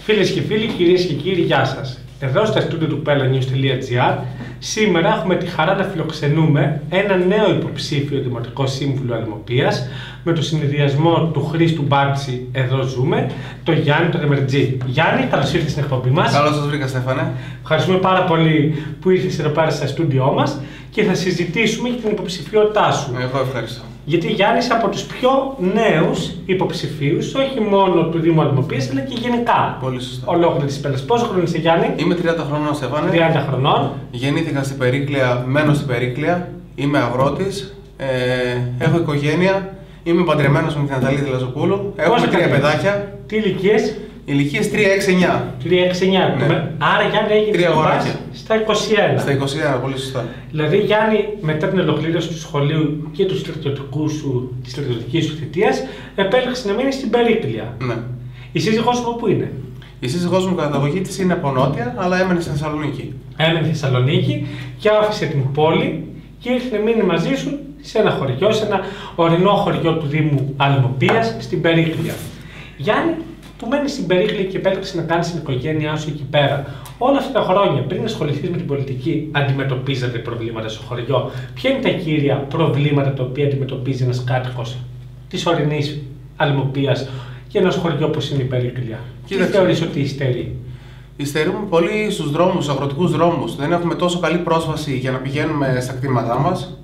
Φίλες και φίλοι, κυρίες και κύριοι, γεια σας. Εδώ στα στούντιο του pellanews.gr σήμερα έχουμε τη χαρά να φιλοξενούμε ένα νέο υποψήφιο Δημοτικό Σύμβουλο Αλμοπίας με το συνδυασμό του Χρήστου Μπάτση, εδώ ζούμε, το Γιάννη το Δεμερτζή. Γιάννη, καλώς ήρθες στην εκπομπή μας. Καλώς σας βρήκα, Στέφανε. Ευχαριστούμε πάρα πολύ που ήρθες εδώ πέρα στα στούντιό μας και θα συζητήσουμε για την υποψηφιότητά σου. Εγώ ευχαριστώ. Γιατί Γιάννης από τους πιο νέους υποψηφίους, όχι μόνο του Δήμου Αλμοπίας, αλλά και γενικά. Πολύ σωστά. Ολόκληρη της Πέλλας. Πόσο χρόνο είσαι, Γιάννη? Είμαι 30 χρονών, Στέφανε. 30 χρονών. Γεννήθηκα στην Περίκλεια, μένω στην Περίκλεια. Είμαι αγρότης. Έχω οικογένεια. Είμαι παντρεμένος με την Ναταλή Λαζοπούλου. Έχουμε 3 παιδάκια. Τι ηλικίες? Ηλικίες 3, 6, 9. 3, 6, 9. Ναι. Άρα, Γιάννη, έγινε 3 αγοράκια. στα 21. Στα 21, πολύ σωστά. Δηλαδή, Γιάννη, μετά την ολοκλήρωση του σχολείου και της στρατιωτικής σου θητείας, επέλεξε να μείνει στην Περίκλεια. Ναι. Η σύζυγός μου πού είναι? Η σύζυγός μου καταγωγή της είναι από Νότια, αλλά έμενε στη Θεσσαλονίκη. Έμενε στη Θεσσαλονίκη και άφησε την πόλη και ήρθε να μείνει μαζί σου σε ένα χωριό, σε ένα ορεινό χωριό του Δήμου Αλμοπίας, στην Περίκλεια. Γιάννη, που μένει στην Περίκλεια και επέλεξε να κάνει την οικογένειά σου εκεί πέρα, όλα αυτά τα χρόνια πριν ασχοληθεί με την πολιτική, αντιμετωπίζατε προβλήματα στο χωριό? Ποια είναι τα κύρια προβλήματα τα οποία αντιμετωπίζει ένας κάτοικος της ορεινής Αλμοπίας και ένας χωριό όπως είναι η Περίκλεια? Τι θεωρείς ότι υστερεί? Υστερούμε πολύ στους δρόμους, στους αγροτικούς δρόμους. Δεν έχουμε τόσο καλή πρόσβαση για να πηγαίνουμε στα κτήματά μας.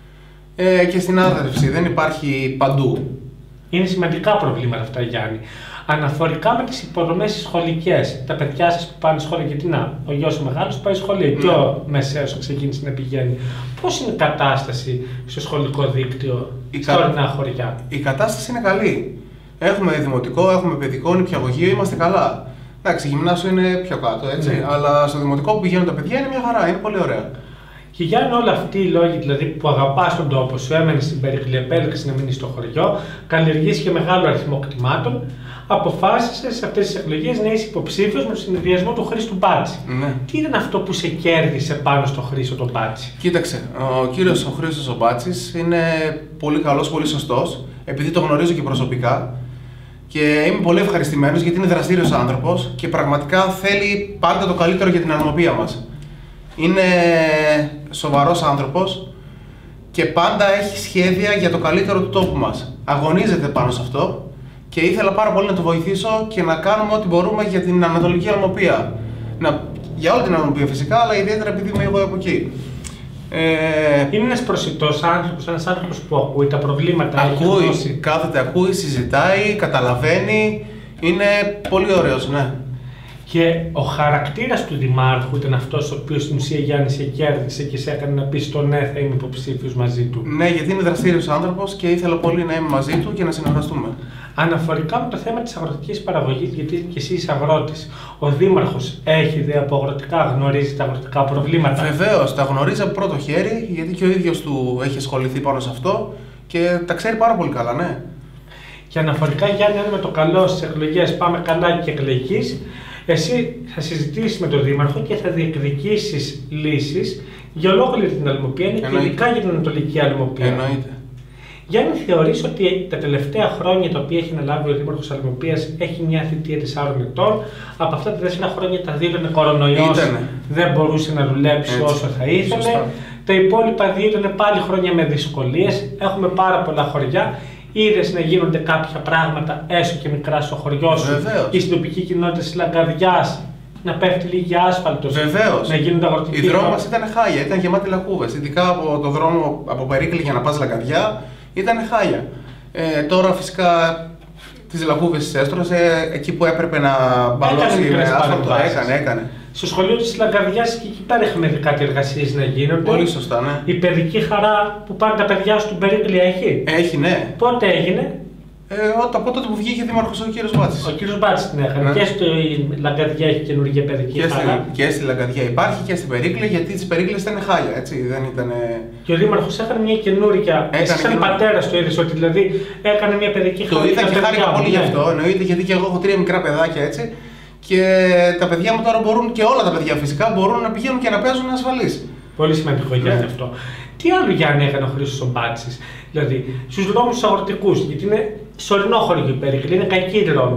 Και στην άδρευση δεν υπάρχει παντού. Είναι σημαντικά προβλήματα αυτά, Γιάννη. Αναφορικά με τις υποδομές σχολικές, τα παιδιά σας που πάνε σχολείο, γιατί ο γιος ο μεγάλος πάει σχολείο, και ο μεσαίος ξεκίνησε να πηγαίνει. Πώς είναι η κατάσταση στο σχολικό δίκτυο στα ορεινά χωριά? Η κατάσταση είναι καλή. Έχουμε δημοτικό, έχουμε παιδικό, νηπιαγωγείο, είμαστε καλά. Εντάξει, γυμνάσιο είναι πιο κάτω, έτσι. Ναι. Αλλά στο δημοτικό που πηγαίνουν τα παιδιά είναι μια χαρά, είναι πολύ ωραία. Και Γιάννη, όλοι αυτοί οι λόγοι δηλαδή, που αγαπάς τον τόπο σου, έμενε στην Περίκλεια, επέλεξε να μείνει στο χωριό, καλλιεργείς και μεγάλο αριθμό κτημάτων, αποφάσισες σε αυτές τις εκλογές να είσαι υποψήφιος με τον συνδυασμό του Χρήστου Μπάτση. Ναι. Τι ήταν αυτό που σε κέρδισε πάνω στο Χρήστο τον Μπάτση? Κοίταξε, ο κύριος ο Χρήστος ο Μπάτσης είναι πολύ καλός, πολύ σωστός, επειδή το γνωρίζω και προσωπικά. Και είμαι πολύ ευχαριστημένος γιατί είναι δραστήριος άνθρωπος και πραγματικά θέλει πάντα το καλύτερο για την Αλμοπία μας. Είναι σοβαρός άνθρωπος και πάντα έχει σχέδια για το καλύτερο του τόπου μας. Αγωνίζεται πάνω σε αυτό και ήθελα πάρα πολύ να το βοηθήσω και να κάνουμε ό,τι μπορούμε για την Ανατολική Αλμοπία. Για όλη την Αλμοπία φυσικά, αλλά ιδιαίτερα επειδή είμαι εγώ από εκεί. Είναι ένας προσιτός άνθρωπος, ένας άνθρωπος που ακούει τα προβλήματα, ακούει, κάθεται, ακούει, συζητάει, καταλαβαίνει, είναι πολύ ωραίος, ναι. Και ο χαρακτήρας του Δημάρχου ήταν αυτός ο οποίος στην ουσία, Γιάννη, σε κέρδισε και σε έκανε να πεις το ναι, θα είμαι υποψήφιος μαζί του? Ναι, γιατί είναι δραστήριος άνθρωπος και ήθελα πολύ να είμαι μαζί του και να συνεργαστούμε. Αναφορικά με το θέμα της αγροτικής παραγωγής, γιατί και εσύ είσαι αγρότης, ο Δήμαρχος έχει ιδέα από αγροτικά, γνωρίζει τα αγροτικά προβλήματα? Βεβαίως, τα γνωρίζει από πρώτο χέρι, γιατί και ο ίδιος του έχει ασχοληθεί πάνω σε αυτό και τα ξέρει πάρα πολύ καλά, ναι. Και αναφορικά, Γιάννη, αν με το καλό στις εκλογές πάμε καλά και εκλεγείς, εσύ θα συζητήσεις με τον Δήμαρχο και θα διεκδικήσεις λύσεις για ολόκληρη την Αλμοπία και ειδικά για την Ανατολική Αλμοπία. Εννοείται. Γιάννη, θεωρείς ότι τα τελευταία χρόνια τα οποία έχει αναλάβει ο Δήμαρχος Αλμοπίας έχει μια θητεία 4 ετών? Από αυτά τα 4 χρόνια τα 2 ήταν κορονοϊός, δεν μπορούσε να δουλέψει όσο θα ήθελε. Σωστά. Τα υπόλοιπα 2 ήταν πάλι χρόνια με δυσκολίες. Έχουμε πάρα πολλά χωριά. Είδες να γίνονται κάποια πράγματα έστω και μικρά στο χωριό σου? Βεβαίως. Η στην τοπική κοινότητα της Λαγκαδιάς να πέφτει λίγη άσφαλτος? Βεβαίως. Να γίνονται αγροτικοί? Οι δρόμοι μας ήταν χάλια, ήταν γεμάτοι λακκούβες. Ειδικά από το δρόμο από Περίκλεια για να πας Λαγκαδιά ήταν χάλια. Τώρα φυσικά τις λακκούβες τις έστρωσε, εκεί που έπρεπε να μπαλώσει με άσφαλτο έκανε. Στο σχολείο της Λαγκαδιάς και εκεί πέρα είχαμε δει κάτι εργασίες να γίνονται. Πολύ σωστά, ναι. Η παιδική χαρά που πάνε τα παιδιά στην Περίκλεια έχει? Έχει, ναι. Πότε έγινε? Από τότε που βγήκε δήμαρχος ο κύριος Μπάτσης. Ο κύριος Μπάτσης την έκανε. Ναι. Και στη Λαγκαδιά έχει καινούργια παιδική χαρά. Και στη Λαγκαδιά υπάρχει και στην Περίκλεια, γιατί τις Περίκλειες ήταν χάλια, έτσι. Δεν ήταν... Και ο δήμαρχος έκανε μια καινούργια. Εσύ σαν πατέρας το είδες ότι δηλαδή έκανε μια παιδική χαρά? Το είδα και χάρηκα πολύ γι' αυτό. Εννοείται, γιατί και εγώ έχω 3 μικρά παιδάκια, έτσι. Και τα παιδιά μου τώρα μπορούν, και όλα τα παιδιά φυσικά, μπορούν να πηγαίνουν και να παίζουν ασφαλείς. Πολύ σημαντικό για αυτό. Τι άλλο, Γιάννη, έκανε ο Χρήστος ο Μπάτσης? Δηλαδή, στους δρόμους τους αγροτικούς, γιατί είναι σωρινό χωριό η Περίκλεια, είναι κακοί δρόμοι.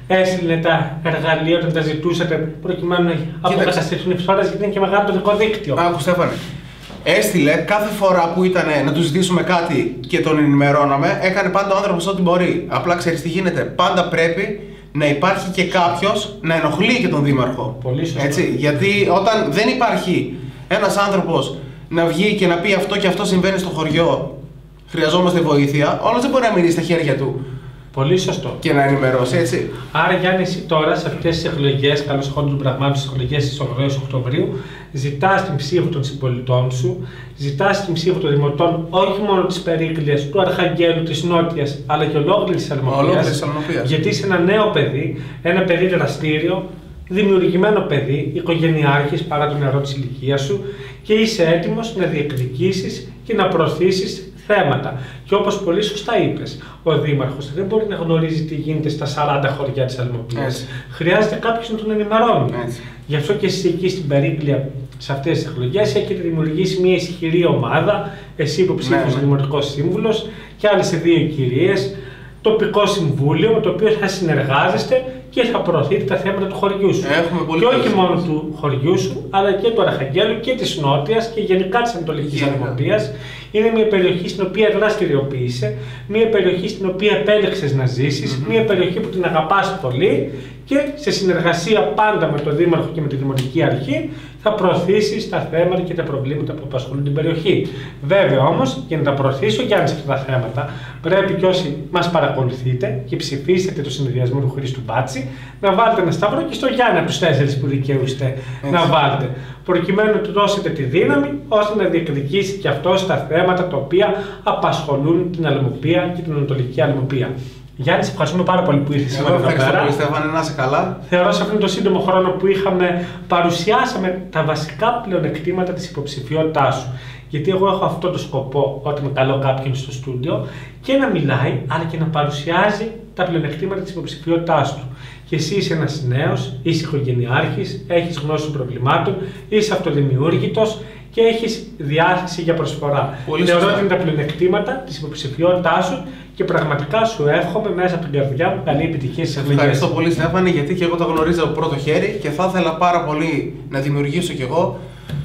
έστειλε τα εργαλεία όταν τα ζητούσατε προκειμένου να αποκαταστηθούν οι ψώρες, γιατί είναι και μεγάλο το δικό δίκτυο. Άκου Στέφανε. Έστειλε κάθε φορά που ήταν να του ζητήσουμε κάτι και τον ενημερώναμε, έκανε πάντα ο άνθρωπος ό,τι μπορεί. Απλά ξέρεις τι γίνεται. Πάντα πρέπει να υπάρχει και κάποιος να ενοχλεί και τον δήμαρχο. Πολύ σωστό. Έτσι, γιατί όταν δεν υπάρχει ένας άνθρωπος να βγει και να πει αυτό και αυτό συμβαίνει στο χωριό, χρειαζόμαστε βοήθεια, όλος δεν μπορεί να μείνει στα χέρια του. Πολύ σωστό. Και να ενημερώσει, έτσι. Άρα, Γιάννη, εσύ τώρα σε αυτές τις εκλογές, καλώς εχόντων των πραγμάτων στις εκλογές της 8 Οκτωβρίου, ζητάς την ψήφο των συμπολιτών σου, ζητάς την ψήφο των δημοτών όχι μόνο της Περίκλειας, του Αρχαγγέλου, της Νότιας, αλλά και ολόκληρης της Αλμοπίας. Γιατί είσαι ένα νέο παιδί, ένα παιδί δραστήριο, δημιουργημένο παιδί, οικογενειάρχης παρά το νερό της ηλικίας σου και είσαι έτοιμος να διεκδικήσεις και να προωθήσεις θέματα. Και όπως πολύ σωστά είπες, ο Δήμαρχος δεν μπορεί να γνωρίζει τι γίνεται στα 40 χωριά της Αλμοπίας. Χρειάζεται κάποιος να τον ενημερώνει. Γι' αυτό και εσείς εκεί στην Περίκλεια, σε αυτές τις εκλογές, έχετε δημιουργήσει μια ισχυρή ομάδα, εσύ υποψήφιος δημοτικός σύμβουλος και άλλες 2 κυρίες, τοπικό συμβούλιο με το οποίο θα συνεργάζεστε και θα προωθείτε τα θέματα του χωριού σου. Και όχι μόνο του χωριού σου, αλλά και του Αρχαγγέλου και της Νότιας και γενικά της Ανατολικής Αλμοπίας. Είναι μια περιοχή στην οποία δραστηριοποίησε, μια περιοχή στην οποία επέλεξες να ζήσεις, μια περιοχή που την αγαπάς πολύ και σε συνεργασία πάντα με τον Δήμαρχο και με τη Δημοτική Αρχή θα προωθήσεις τα θέματα και τα προβλήματα που απασχολούν την περιοχή. Βέβαια όμως, για να τα προωθήσει ο Γιάννης αυτά τα θέματα, πρέπει και όσοι μας παρακολουθείτε και ψηφίσετε το συνδυασμό του Χρήστου Μπάτση, να βάλετε ένα σταυρό και στο Γιάννη από τους 4 που δικαιούστε να βάλετε. Προκειμένου να του δώσετε τη δύναμη ώστε να διεκδικήσει και αυτό τα θέματα τα οποία απασχολούν την Αλμοπία και την Ανατολική Αλμοπία. Γιάννη, σε ευχαριστούμε πάρα πολύ που ήρθες σήμερα εδώ πέρα. Ευχαριστώ πολύ, Στέφανε, να είσαι καλά. Θεωρώ σε αυτόν τον σύντομο χρόνο που είχαμε, παρουσιάσαμε τα βασικά πλεονεκτήματα της υποψηφιότητάς σου. Γιατί εγώ έχω αυτόν τον σκοπό όταν καλώ κάποιον στο στούντιο και να μιλάει, αλλά και να παρουσιάζει τα πλεονεκτήματα της υποψηφιότητάς του. Και εσύ είσαι ένας νέος, είσαι οικογενειάρχης, έχεις γνώση των προβλημάτων, είσαι αυτοδημιούργητος και έχεις διάθεση για προσφορά. Θεωρώ ότι είναι τα πλεονεκτήματα της υποψηφιότητάς σου και πραγματικά σου εύχομαι μέσα από την καρδιά μου καλή επιτυχία στις εκλογές. Ευχαριστώ πολύ, Στέφανε, γιατί και εγώ το γνωρίζω από πρώτο χέρι και θα ήθελα πάρα πολύ να δημιουργήσω κι εγώ,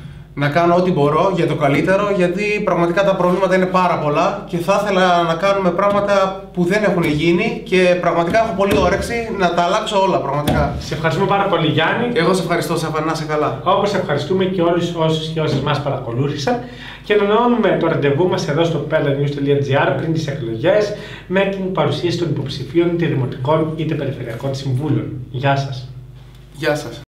να κάνω ό,τι μπορώ για το καλύτερο, γιατί πραγματικά τα προβλήματα είναι πάρα πολλά και θα ήθελα να κάνουμε πράγματα που δεν έχουν γίνει και πραγματικά έχω πολύ όρεξη να τα αλλάξω όλα, πραγματικά. Σε ευχαριστούμε πάρα πολύ, Γιάννη. Εγώ σε ευχαριστώ, Στέφανε, να είσαι καλά. Όπως ευχαριστούμε και όλους όσους και όσες μας παρακολούθησαν και ανανεώνουμε το ραντεβού μας εδώ στο pellanews.gr πριν τις εκλογές με την παρουσίαση των υποψηφίων είτε δημοτικών είτε περιφερειακών συμβούλων. Γεια σας. Γεια σας.